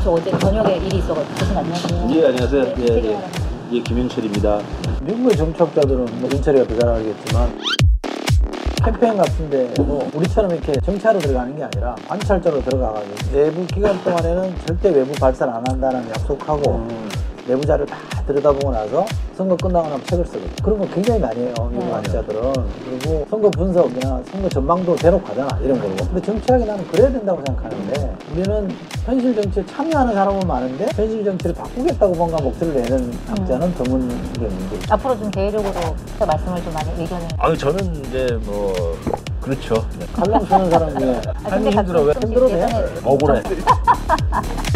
저 어제 저녁에 일이 있어가지고. 교수님 안녕하세요. 예, 안녕하세요. 예, 김영철입니다. 미국의 정치학자들은 뭐 윤철이가 더 잘 알겠지만 캠페인 같은데 뭐 우리처럼 이렇게 정치하러 들어가는 게 아니라 관찰자로 들어가가지고 내부 기간 동안에는 절대 외부 발사를 안 한다는 약속하고 내부 자료를 다 들여다보고 나서 선거 끝나고 나면 책을 쓰거든요. 그런 거 굉장히 많이 해요, 미국 관찰자들은. 그리고 선거 분석이나 선거 전망도 대놓고 하잖아, 이런 거로. 근데 정치학이 나는 그래야 된다고 생각하는데 우리는 현실 정치에 참여하는 사람은 많은데 현실 정치를 바꾸겠다고 뭔가 목소리를 내는 학자는 드문 게 있는데. 앞으로 좀 개인적으로 말씀을 좀 많이 의견을. 아유, 저는 이제 뭐 그렇죠. 칼럼 쓰는 사람 중에 근데 힘들어. 왜 가끔 힘들어도 해? 예전에 억울해.